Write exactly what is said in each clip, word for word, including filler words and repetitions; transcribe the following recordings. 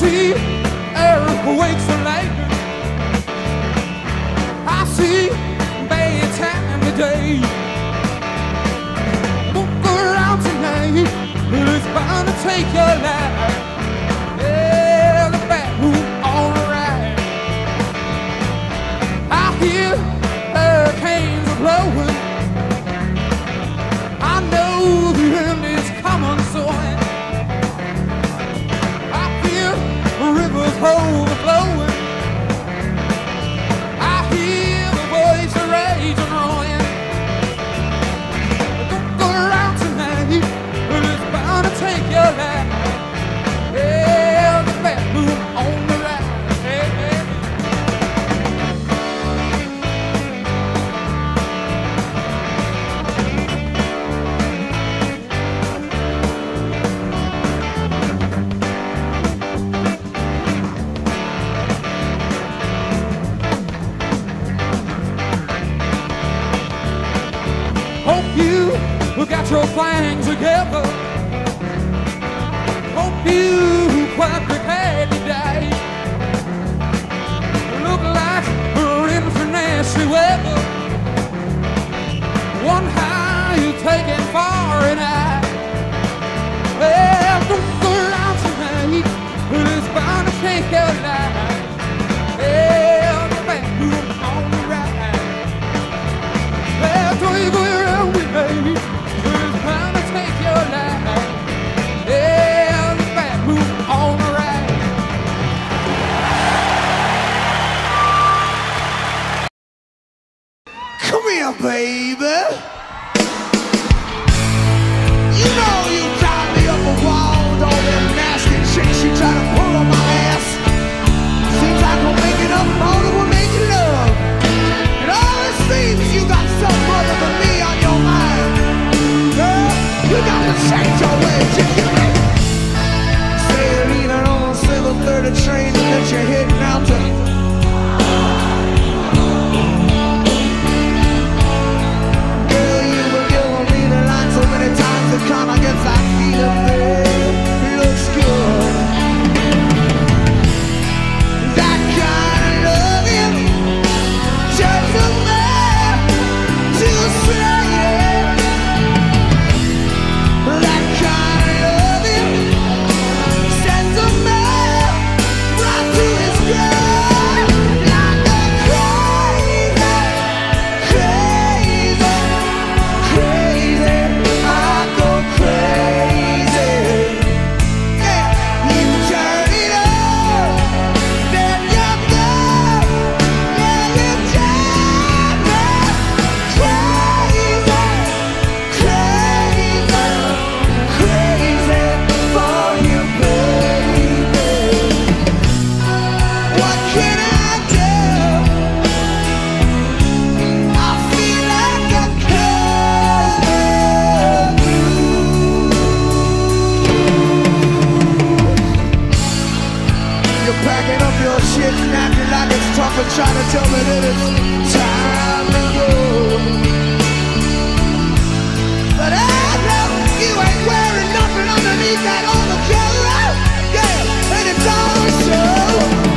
see earthquakes and lightning. I see bad time today. Don't go around tonight, it's bound to take your life. Yeah, the back room on the right. I hear hurricanes are blowing. I know the end is coming soon. I feel the rivers overflowing. I hear the voice of rage and ruin. Don't go around tonight, it's bound to take your life. Yeah, the bathroom on the right. Hey, hey. Hope you got your things together. Hope you quite prepared to die. Look like we're in for nasty weather. One high you taking far and high. Well, don't go around tonight, it's bound to take your life. Yeah, the bathroom on the right. Well, don't you go around with me, it's bound to take your life. Yeah, the bathroom on the right. Come here, baby. You know you tied me up a wall with all them nasty chicks you try to pull on my ass. Seems like we're making up more than we're making love. It always seems you got something other than me on your mind. Girl, you got to change your ways, you hear me? Say you're leaning on a seven thirty train and that you're heading out to times that come, I guess I feel it there. It looks good. That kind of loving just a man to say it. That kind of loving sends a man right to his grave. Like a crazy, crazy, crazy. And try to tell me that it's time to go. But I know you ain't wearing nothing underneath that overcoat. Yeah, and it's all show.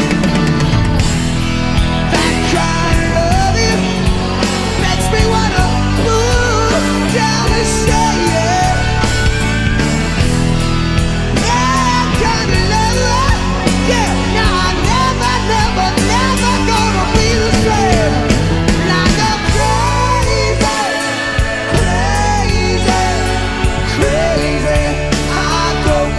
That kind of loving makes me wanna move down and say it. That kind of love, yeah. Now I never, never, never gonna be the same. Like a crazy, crazy, crazy, I go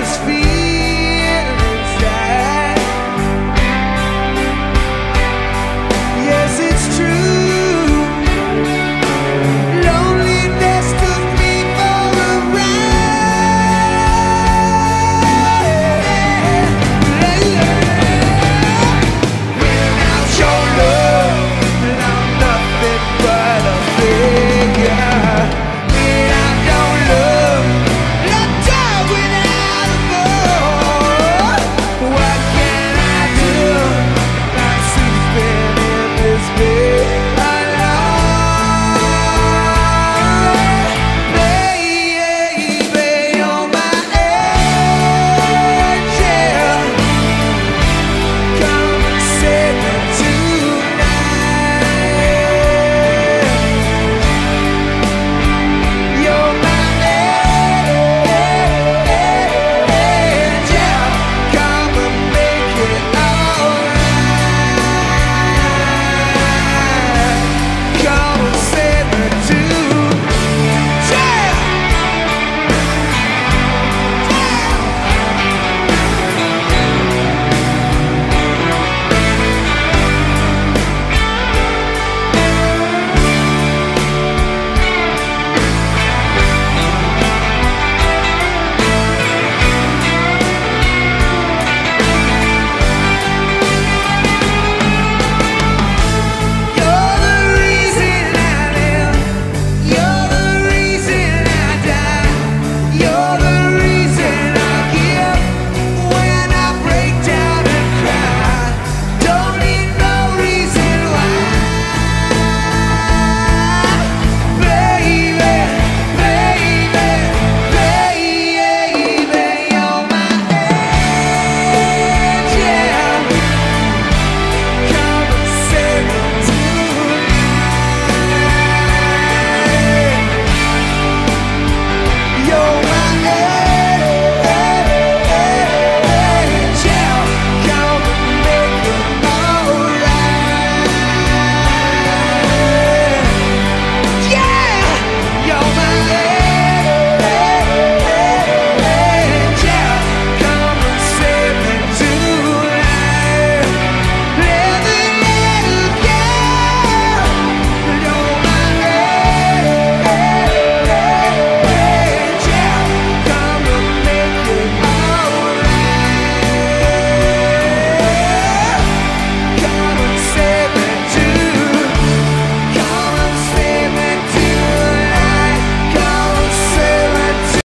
this feeling.